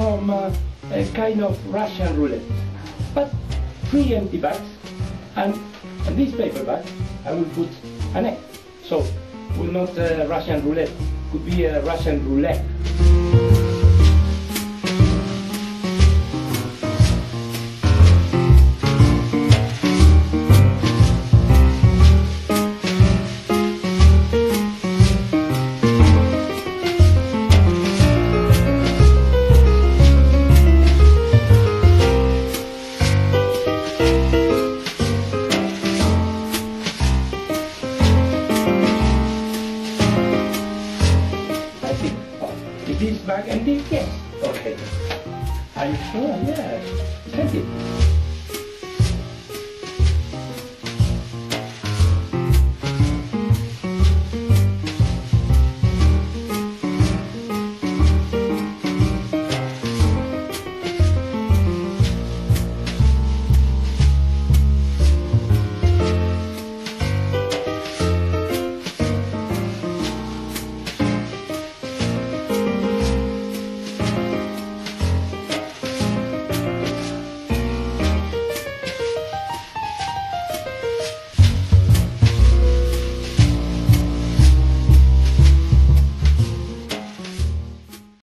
from a kind of Russian roulette. But 3 empty bags, and on this paper bag I will put an egg. So, will not Russian roulette, could be a Russian Roulegg. Is this bag empty? Yes. Okay. Are you sure? Yes. Check it.